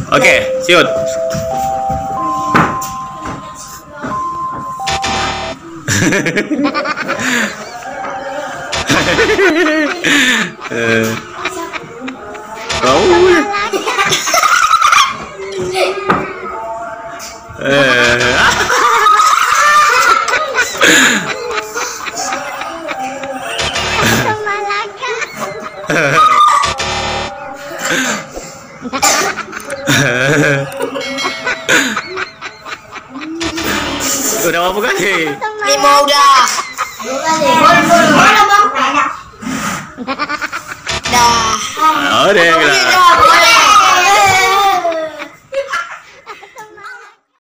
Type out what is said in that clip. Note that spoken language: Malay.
Oke, siut. Udah berapa kali? 5 udah. Dah. Udah.